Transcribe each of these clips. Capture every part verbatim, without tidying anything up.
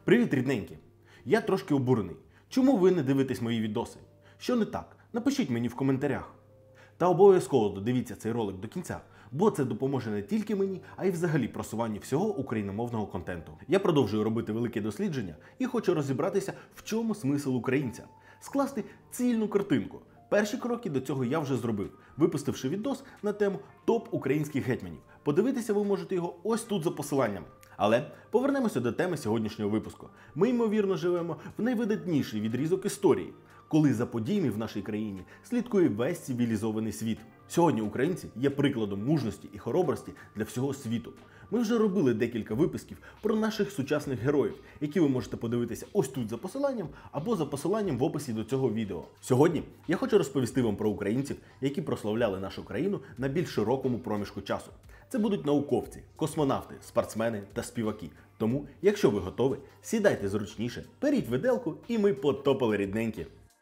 Привіт, рідненькі! Я трошки обурений. Чому ви не дивитесь мої відоси? Що не так? Напишіть мені в коментарях. Та обов'язково додивіться цей ролик до кінця, бо це допоможе не тільки мені, а й взагалі просуванню всього україномовного контенту. Я продовжую робити велике дослідження і хочу розібратися, в чому смисл українця. Скласти цільну картинку. Перші кроки до цього я вже зробив, випустивши відос на тему топ українських гетьманів. Подивитися ви можете його ось тут за посиланням. Але повернемося до теми сьогоднішнього випуску. Ми, ймовірно, живемо в найвидатніший відрізок історії, коли за подіями в нашій країні слідкує весь цивілізований світ. Сьогодні українці є прикладом мужності і хоробрості для всього світу. Ми вже робили декілька випусків про наших сучасних героїв, які ви можете подивитися ось тут за посиланням або за посиланням в описі до цього відео. Сьогодні я хочу розповісти вам про українців, які прославляли нашу країну на більш широкому проміжку часу. Це будуть науковці, космонавти, спортсмени та співаки. Тому, якщо ви готові, сідайте зручніше, беріть виделку і ми потопали, рідненькі.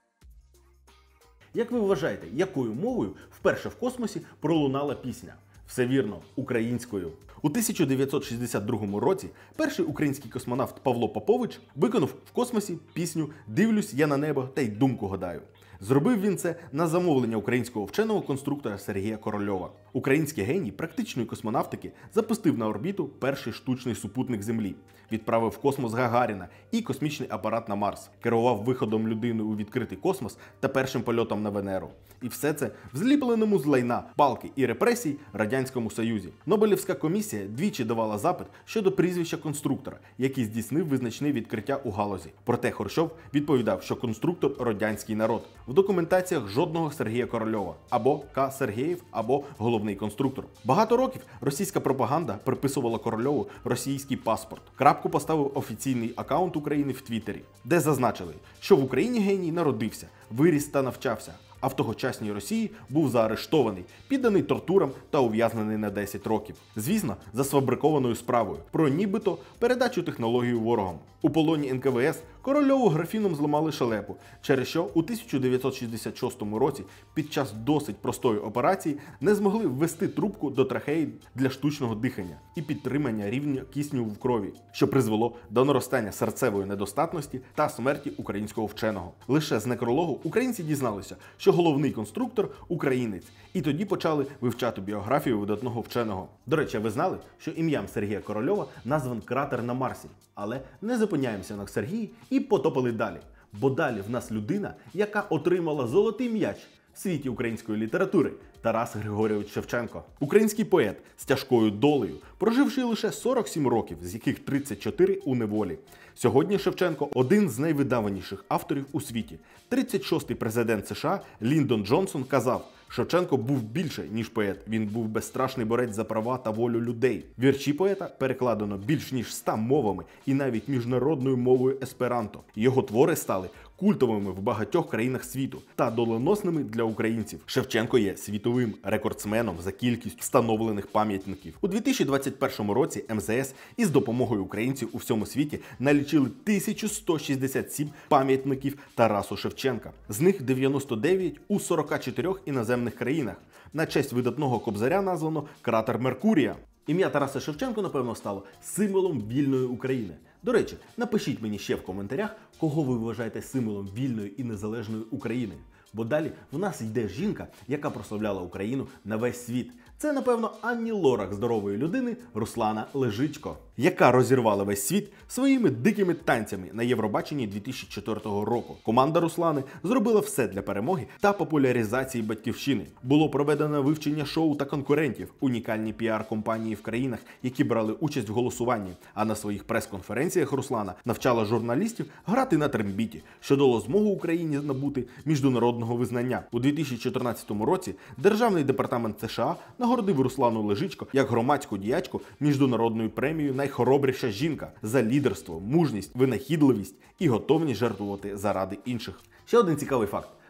Як ви вважаєте, якою мовою вперше в космосі пролунала пісня? Все вірно, українською. У тисяча дев'ятсот шістдесят другому році перший український космонавт Павло Попович виконав в космосі пісню «Дивлюсь я на небо та й думку гадаю». Зробив він це на замовлення українського вченого-конструктора Сергія Корольова. Український геній практичної космонавтики запустив на орбіту перший штучний супутник Землі, відправив в космос Гагаріна і космічний апарат на Марс, керував виходом людини у відкритий космос та першим польотом на Венеру. І все це в зліпленому з лайна, палки і репресій Радянському Союзі. Нобелівська комісія двічі давала запит щодо прізвища конструктора, який здійснив визначне відкриття у галузі. Проте Хрущов відповідав, що конструктор – радянський народ. В документаціях жодного Сергія Корольова, або К. Сергєєв, або головний конструктор. Багато років російська пропаганда приписувала Корольову російський паспорт. Крапку поставив офіційний аккаунт України в Твіттері, де зазначили, що в Україні геній народився, виріс та навчався, а в тогочасній Росії був заарештований, підданий тортурам та ув'язнений на десять років. Звісно, за сфабрикованою справою про нібито передачу технології ворогам. У полоні ен ка ве ес Корольову графіном зламали шелепу, через що у тисяча дев'ятсот шістдесят шостому році під час досить простої операції не змогли ввести трубку до трахеї для штучного дихання і підтримання рівня кисню в крові, що призвело до наростання серцевої недостатності та смерті українського вченого. Лише з некрологу українці дізналися, що головний конструктор – українець, і тоді почали вивчати біографію видатного вченого. До речі, ви знали, що ім'ям Сергія Корольова назван кратер на Марсі? Але не зупиняємося на Сергії і потопали далі. Бо далі в нас людина, яка отримала золотий м'яч в світі української літератури – Тарас Григорійович Шевченко. Український поет з тяжкою долею, проживши лише сорок сім років, з яких тридцять чотири у неволі. Сьогодні Шевченко – один з найвидаваніших авторів у світі. тридцять шостий президент США Ліндон Джонсон казав, Шевченко був більше, ніж поет. Він був безстрашний борець за права та волю людей. Вірші поета перекладено більш ніж ста мовами і навіть міжнародною мовою есперанто. Його твори стали культовими в багатьох країнах світу та доленосними для українців. Шевченко є світовим рекордсменом за кількість встановлених пам'ятників. У дві тисячі двадцять першому році ем зе ес із допомогою українців у всьому світі налічили тисячу сто шістдесят сім пам'ятників Тарасу Шевченка. З них дев'яносто дев'ять у сорока чотирьох іноземних країнах. На честь видатного кобзаря названо кратер Меркурія. Ім'я Тараса Шевченка, напевно, стало символом вільної України. До речі, напишіть мені ще в коментарях, кого ви вважаєте символом вільної і незалежної України. Бо далі в нас йде жінка, яка прославляла Україну на весь світ. Це, напевно, Анні Лорак здорової людини Руслана Лежичко, яка розірвала весь світ своїми дикими танцями на Євробаченні дві тисячі четвертого року. Команда Руслани зробила все для перемоги та популяризації батьківщини. Було проведено вивчення шоу та конкурентів, унікальні піар-компанії в країнах, які брали участь в голосуванні. А на своїх прес-конференціях Руслана навчала журналістів грати на трембіті, що дало змогу Україні набути міжнародного визнання. У дві тисячі чотирнадцятому році Державний департамент США нагородив Руслану Лежичко як громадську діячку міжнародною премією «Найхоробріша жінка» за лідерство, мужність, винахідливість і готовність жертвувати заради інших. Ще один цікавий факт.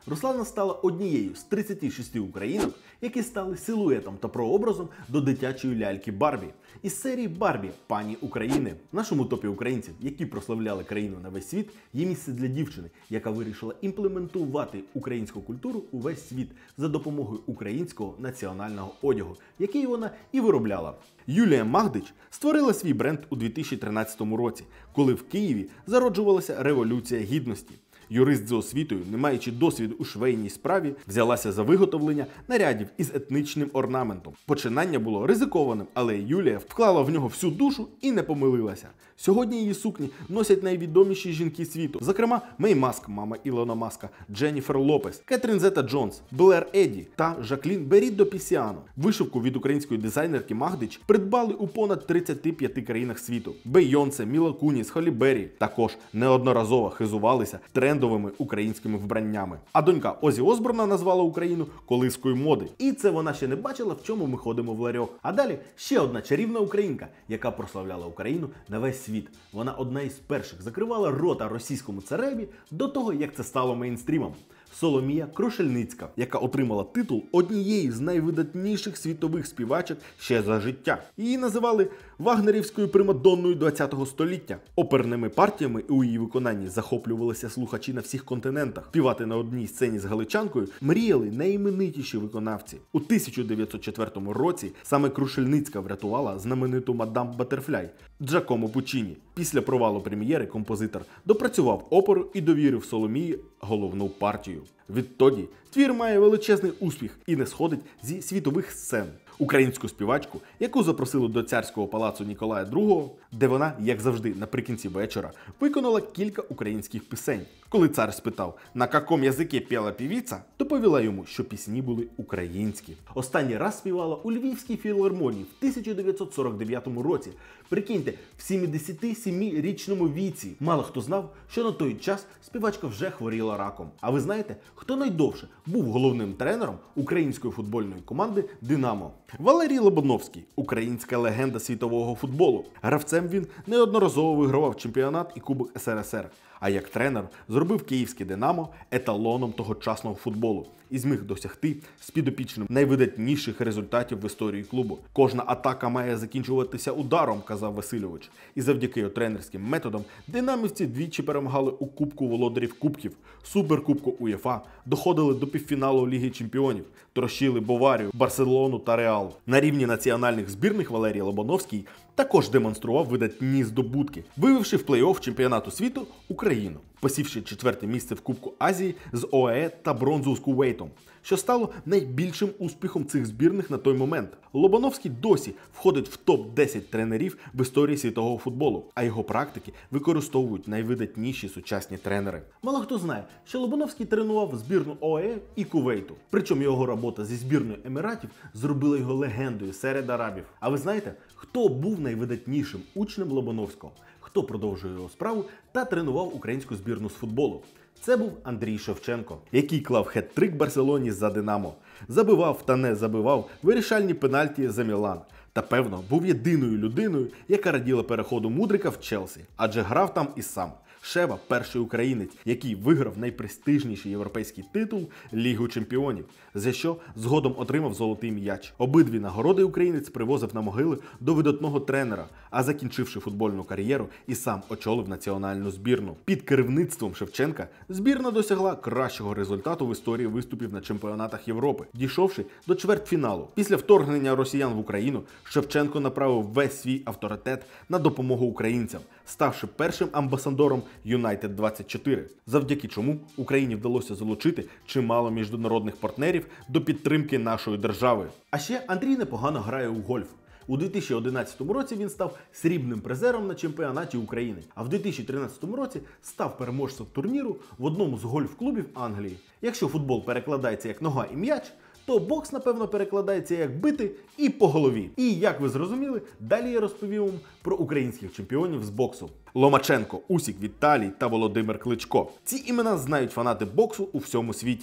Руслана стала однією з тридцяти шести українок, які стали силуетом та прообразом до дитячої ляльки Барбі. Із серії Барбі «Пані України». В нашому топі українців, які прославляли країну на весь світ, є місце для дівчини, яка вирішила імплементувати українську культуру у весь світ за допомогою українського національного одягу, який вона і виробляла. Юлія Магдич створила свій бренд у дві тисячі тринадцятому році, коли в Києві зароджувалася Революція Гідності. Юрист за освітою, не маючи досвіду у швейній справі, взялася за виготовлення нарядів із етнічним орнаментом. Починання було ризикованим, але Юлія вклала в нього всю душу і не помилилася. Сьогодні її сукні носять найвідоміші жінки світу, зокрема Мей Маск, мама Ілона Маска, Дженніфер Лопес, Кетрін Зета-Джонс, Блер Едді та Жаклін Беріддо Пісіано. Вишивку від української дизайнерки Магдич придбали у понад тридцяти п'яти країнах світу. Бейонсе, Міла Куніс, Холі Беррі також неодноразово хизувалися трендовими українськими вбраннями. А донька Озі Осборна назвала Україну колискою моди. І це вона ще не бачила, в чому ми ходимо в ларьок. А далі ще одна чарівна українка, яка прославляла Україну на весь світ. Вона одна із перших закривала рота російському цареві до того, як це стало мейнстрімом. Соломія Крушельницька, яка отримала титул однієї з найвидатніших світових співачок ще за життя. Її називали вагнерівською примадонною ХХ століття. Оперними партіями у її виконанні захоплювалися слухачі на всіх континентах. Співати на одній сцені з галичанкою мріяли найіменитіші виконавці. У тисяча дев'ятсот четвертому році саме Крушельницька врятувала знамениту мадам Баттерфляй Джакомо Пуччіні. Після провалу прем'єри композитор допрацював оперу і довірив Соломії головну партію. Відтоді твір має величезний успіх і не сходить зі світових сцен. Українську співачку, яку запросили до царського палацу Ніколая другого, де вона, як завжди, наприкінці вечора, виконала кілька українських пісень. Коли цар спитав, на якому язикі піла півіця, доповіла йому, що пісні були українські. Останній раз співала у Львівській філармонії в тисяча дев'ятсот сорок дев'ятому році. Прикиньте, в сімдесятисемирічному віці. Мало хто знав, що на той час співачка вже хворіла раком. А ви знаєте, хто найдовше був головним тренером української футбольної команди «Динамо»? Валерій Лобановський – українська легенда світового футболу. Гравцем він неодноразово вигравав чемпіонат і Кубок ес ер ес ер. А як тренер зробив київське «Динамо» еталоном тогочасного футболу і зміг досягти з підопічним найвидатніших результатів в історії клубу. Кожна атака має закінчуватися ударом, казав Васильович. І завдяки його тренерським методам динамівці двічі перемагали у Кубку володарів Кубків, Суперкубку УЄФА, доходили до півфіналу Ліги Чемпіонів, трощили Баварію, Барселону та Реал. На рівні національних збірних Валерій Лобановський також демонстрував видатні здобутки, вивівши в плей-офф чемпіонату світу Україну, посівши четверте місце в Кубку Азії з ОАЕ та бронзу з Кувейтом, що стало найбільшим успіхом цих збірних на той момент. Лобановський досі входить в топ десять тренерів в історії світового футболу, а його практики використовують найвидатніші сучасні тренери. Мало хто знає, що Лобановський тренував збірну ОАЕ і Кувейту. Причому його робота зі збірною Еміратів зробила його легендою серед арабів. А ви знаєте, хто був найвидатнішим учнем Лобановського? Хто продовжує його справу та тренував українську збірну з футболу? Це був Андрій Шевченко, який клав хет-трик Барселоні за «Динамо». Забивав та не забивав вирішальні пенальті за Мілан. Та, певно, був єдиною людиною, яка раділа переходу Мудрика в Челсі, адже грав там і сам. Шева – перший українець, який виграв найпрестижніший європейський титул – Лігу Чемпіонів, за що згодом отримав золотий м'яч. Обидві нагороди українець привозив на могили до видатного тренера, а закінчивши футбольну кар'єру, і сам очолив національну збірну. Під керівництвом Шевченка збірна досягла кращого результату в історії виступів на чемпіонатах Європи, дійшовши до чвертьфіналу. Після вторгнення росіян в Україну Шевченко направив весь свій авторитет на допомогу українцям, ставши першим амбасадором Юнайтед двадцять чотири, завдяки чому Україні вдалося залучити чимало міжнародних партнерів до підтримки нашої держави. А ще Андрій непогано грає у гольф. У дві тисячі одинадцятому році він став срібним призером на чемпіонаті України, а в дві тисячі тринадцятому році став переможцем турніру в одному з гольф-клубів Англії. Якщо футбол перекладається як нога і м'яч, то бокс, напевно, перекладається як бити і по голові. І, як ви зрозуміли, далі я розповім вам про українських чемпіонів з боксу. Ломаченко, Усік Віталій та Володимир Кличко. Ці імена знають фанати боксу у всьому світі.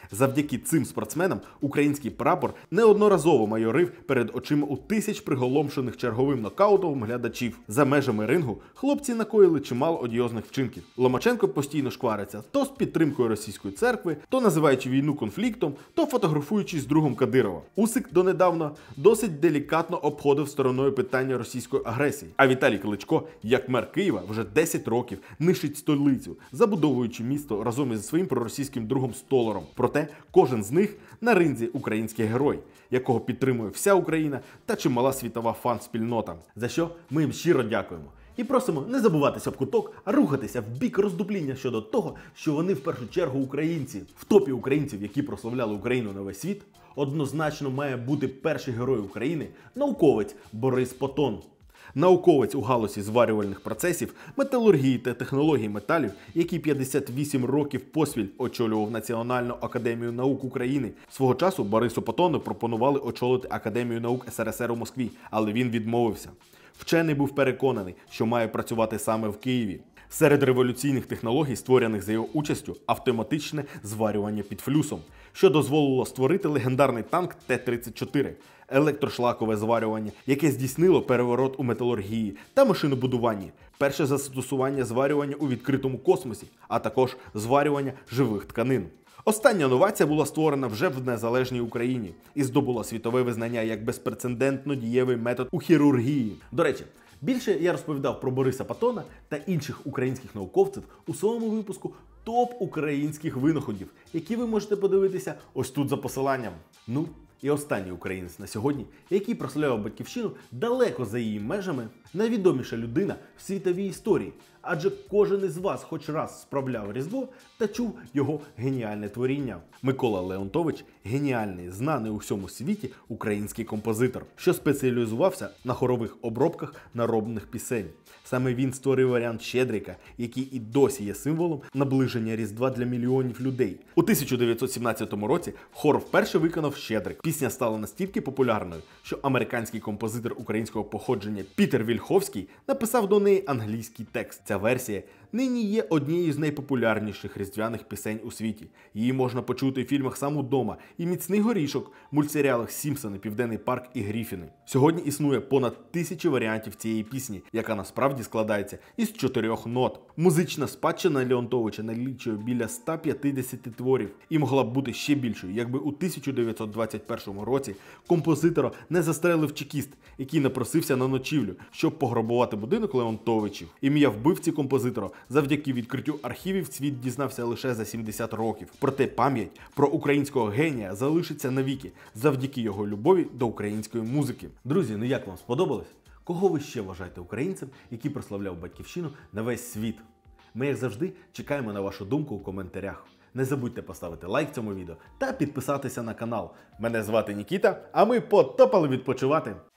Завдяки цим спортсменам український прапор неодноразово майорив перед очима у тисяч приголомшених черговим нокаутом глядачів. За межами рингу хлопці накоїли чимало одіозних вчинків. Ломаченко постійно шквариться то з підтримкою російської церкви, то називаючи війну конфліктом, то фотографуючись з другом Кадирова. Усик донедавна досить делікатно обходив стороною питання російської агресії. А Віталій Кличко, як мер Києва, вже десять років нищить столицю, забудовуючи місто разом із своїм проросійським другом Столаром. Проте кожен з них на ринзі український герой, якого підтримує вся Україна та чимала світова фан-спільнота. За що ми їм щиро дякуємо. І просимо не забуватися об куток, а рухатися в бік роздупління щодо того, що вони в першу чергу українці. В топі українців, які прославляли Україну на весь світ, однозначно має бути перший герой України – науковець Борис Патон. Науковець у галузі зварювальних процесів, металургії та технологій металів, який п'ятдесят вісім років поспіль очолював Національну академію наук України. Свого часу Борису Патону пропонували очолити Академію наук ес ер ес ер у Москві, але він відмовився. Вчений був переконаний, що має працювати саме в Києві. Серед революційних технологій, створених за його участю, автоматичне зварювання під флюсом, що дозволило створити легендарний танк Т тридцять чотири, електрошлакове зварювання, яке здійснило переворот у металургії та машинобудуванні, перше застосування зварювання у відкритому космосі, а також зварювання живих тканин. Остання новація була створена вже в незалежній Україні і здобула світове визнання як безпрецедентно дієвий метод у хірургії. До речі, більше я розповідав про Бориса Патона та інших українських науковців у своєму випуску «Топ українських винаходів», які ви можете подивитися ось тут за посиланням. Ну, і останній українець на сьогодні, який прославляв батьківщину далеко за її межами, найвідоміша людина в світовій історії, адже кожен із вас хоч раз справляв Різдво та чув його геніальне творіння. Микола Леонтович – геніальний, знаний у всьому світі український композитор, що спеціалізувався на хорових обробках народних пісень. Саме він створив варіант Щедрика, який і досі є символом наближення Різдва для мільйонів людей. У тисяча дев'ятсот сімнадцятому році хор вперше виконав Щедрик. Пісня стала настільки популярною, що американський композитор українського походження Пітер Вільховський написав до неї англійський текст. Ця версія нині є однією з найпопулярніших різдвяних пісень у світі. Її можна почути у фільмах «Сам удома» і «Міцний горішок», мультсеріалах «Сімпсони», «Південний парк» і «Гріфіни». Сьогодні існує понад тисячі варіантів цієї пісні, яка насправді складається із чотирьох нот. Музична спадщина Леонтовича налічує біля ста п'ятдесяти творів і могла б бути ще більшою, якби у тисяча дев'ятсот двадцять першому році композитора не застрелив чекіст, який напросився на ночівлю, щоб пограбувати будинок Леонтовичів. Ім'я вбивці композитора завдяки відкриттю архівів світ дізнався лише за сімдесят років. Проте пам'ять про українського генія залишиться навіки завдяки його любові до української музики. Друзі, ну як вам сподобалось? Кого ви ще вважаєте українцем, який прославляв батьківщину на весь світ? Ми, як завжди, чекаємо на вашу думку у коментарях. Не забудьте поставити лайк цьому відео та підписатися на канал. Мене звати Нікіта, а ми потопали відпочивати.